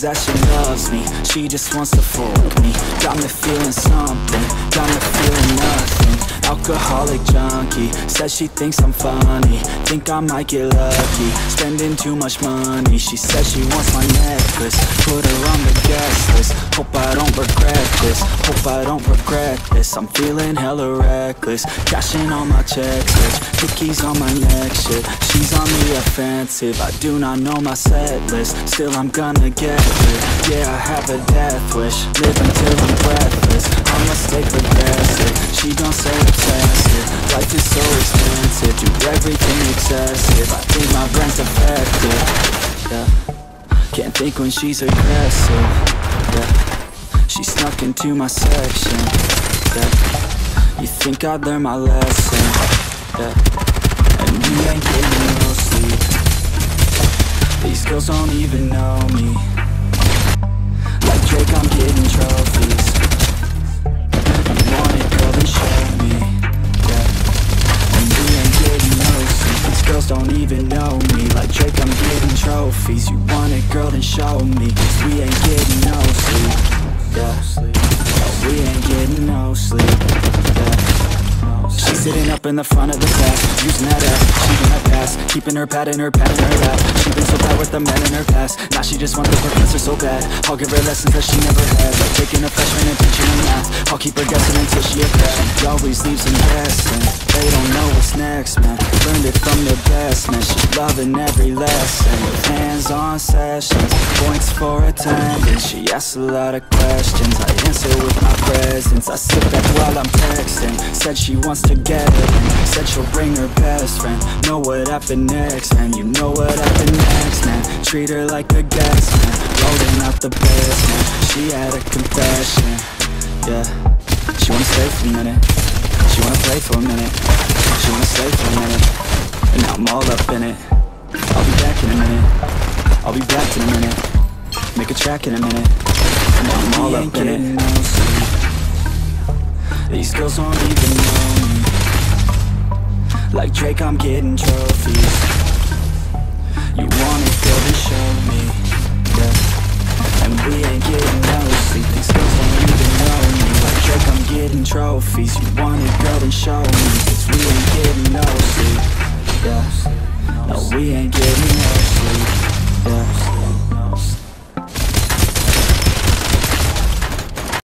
that she loves me, she just wants to fuck me. Got me feeling something, got me feeling nothing. Alcoholic junkie, says she thinks I'm funny. Think I might get lucky, spending too much money. She says she wants my necklace, put her on the guest list. Hope I don't regret this, hope I don't regret this. I'm feeling hella reckless, cashing on my checks, bitch. Cookies on my neck, shit. She's on the offensive, I do not know my set list. Still I'm gonna get it, yeah I have a death wish. Live until I'm breathless, I'ma stay progressive. She gon' say obsessive, life is so expensive. Do everything excessive, I think my brain's defective, yeah. Can't think when she's aggressive, yeah. She snuck into my section, yeah. You think I'd learn my lesson, yeah. And we ain't getting no sleep. These girls don't even know me. Like Drake, I'm getting trophies. You want it, girl, then show me, yeah. And we ain't getting no sleep. These girls don't even know me. Like Drake, I'm getting trophies. You want it, girl, then show me. 'Cause we ain't getting no sleep, yeah. No, we ain't getting no sleep, yeah. She's sitting up in the front of the class, using that ass, cheating her pass, keeping her pad in her lap. She been so bad with the men in her past, now she just wants the professor so bad. I'll give her lessons that she never had, like taking a freshman and teaching her math. I'll keep her guessing until she a grad. She always leaves them guessing, they don't know what's next, man. Learned it from the best, man. She's loving every lesson, with hands-on sessions, points for attendance. She asks a lot of questions, I answer with my presence. I sit back while I'm texting, said she wants to get it in. Said she'll bring her best friend. Know what happened next, man. You know what happened next, man. Treat her like a guest, man. Loading out the best, man. She had a confession, yeah. She wanna stay for a minute, she wanna play for a minute, she wanna stay for a minute. And now I'm all up in it. I'll be back in a minute, I'll be back in a minute. Make a track in a minute. And now I'm all up in it. No sleep. These girls don't even know me. Like Drake, I'm getting trophies. You want it, girl, then show me, yeah. And we ain't getting no sleep. These girls don't even know me. Like Drake, I'm getting trophies. You want it, girl, then show me. 'Cause we ain't getting no sleep, yeah. No, we ain't getting no sleep, yeah.